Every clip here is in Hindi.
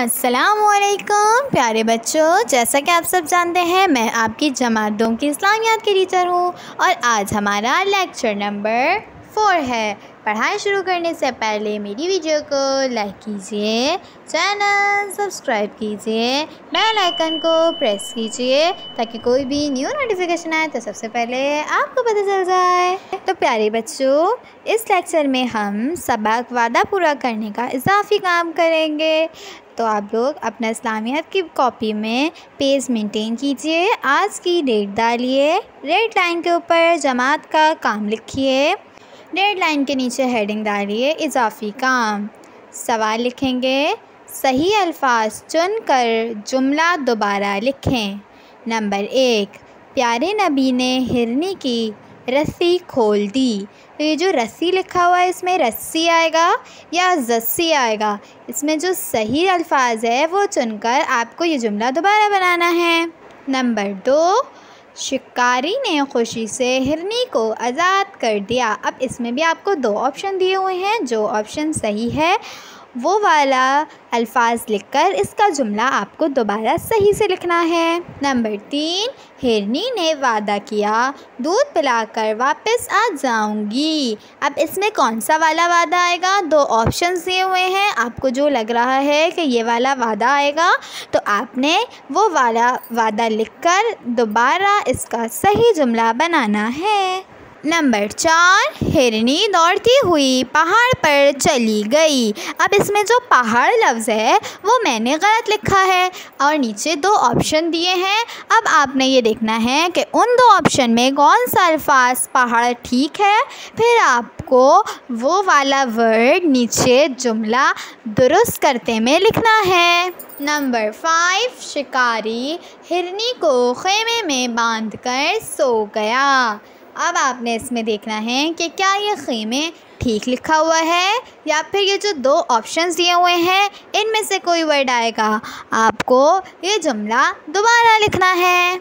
अस्सलामुअलैकुम प्यारे बच्चों, जैसा कि आप सब जानते हैं मैं आपकी जमात 2 की इस्लामियात की टीचर हूँ और आज हमारा लेक्चर नंबर 4 है। पढ़ाई शुरू करने से पहले मेरी वीडियो को लाइक कीजिए, चैनल सब्सक्राइब कीजिए, बेल आइकन को प्रेस कीजिए ताकि कोई भी न्यू नोटिफिकेशन आए तो सबसे पहले आपको पता चल जाए। तो प्यारे बच्चों, इस लेक्चर में हम सबक वादा पूरा करने का इजाफी काम करेंगे। तो आप लोग अपना इस्लामियात की कॉपी में पेज मेंटेन कीजिए, आज की डेट डालिए, रेड लाइन के ऊपर जमात का काम लिखिए, रेड लाइन के नीचे हेडिंग डालिए इजाफी काम। सवाल लिखेंगे, सही अल्फाज चुनकर जुमला दोबारा लिखें। नंबर 1, प्यारे नबी ने हिरनी की रस्सी खोल दी। तो ये जो रस्सी लिखा हुआ है इसमें रस्सी आएगा या जस्सी आएगा, इसमें जो सही अल्फाज है वो चुनकर आपको ये जुमला दोबारा बनाना है। नंबर 2, शिकारी ने खुशी से हिरनी को आज़ाद कर दिया। अब इसमें भी आपको 2 ऑप्शन दिए हुए हैं, जो ऑप्शन सही है वो वाला अल्फाज लिखकर इसका जुमला आपको दोबारा सही से लिखना है। नंबर 3, हिरनी ने वादा किया दूध पिलाकर वापस आ जाऊंगी। अब इसमें कौन सा वाला वादा आएगा? 2 ऑप्शंस दिए हुए हैं, आपको जो लग रहा है कि ये वाला वादा आएगा तो आपने वो वाला वादा लिखकर दोबारा इसका सही जुमला बनाना है। नंबर 4, हिरनी दौड़ती हुई पहाड़ पर चली गई। अब इसमें जो पहाड़ लफ्ज़ है वो मैंने गलत लिखा है और नीचे 2 ऑप्शन दिए हैं। अब आपने ये देखना है कि उन 2 ऑप्शन में कौन सा अल्फाज पहाड़ ठीक है, फिर आपको वो वाला वर्ड नीचे जुमला दुरुस्त करते में लिखना है। नंबर 5, शिकारी हिरनी को खेमे में बांधकर सो गया। अब आपने इसमें देखना है कि क्या ये खेमे ठीक लिखा हुआ है या फिर ये जो 2 ऑप्शंस दिए हुए हैं इनमें से कोई वर्ड आएगा। आपको ये जुमला दोबारा लिखना है।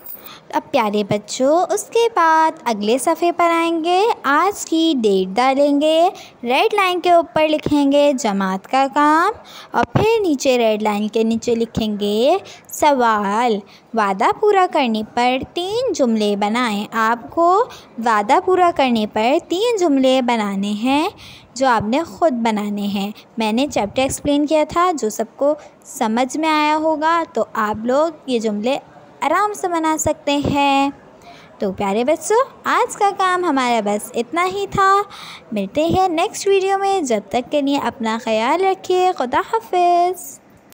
अब प्यारे बच्चों, उसके बाद अगले सफ़े पर आएंगे, आज की डेट डालेंगे, रेड लाइन के ऊपर लिखेंगे जमात का काम और फिर नीचे रेड लाइन के नीचे लिखेंगे सवाल। वादा पूरा करने पर 3 जुमले बनाएं। आपको वादा पूरा करने पर 3 जुमले बनाने हैं जो आपने ख़ुद बनाने हैं। मैंने चैप्टर एक्सप्लेन किया था, जो सबको समझ में आया होगा तो आप लोग ये जुमले आराम से बना सकते हैं। तो प्यारे बच्चों, आज का काम हमारा बस इतना ही था। मिलते हैं नेक्स्ट वीडियो में, जब तक के लिए अपना ख्याल रखिए। खुदा हाफिज़।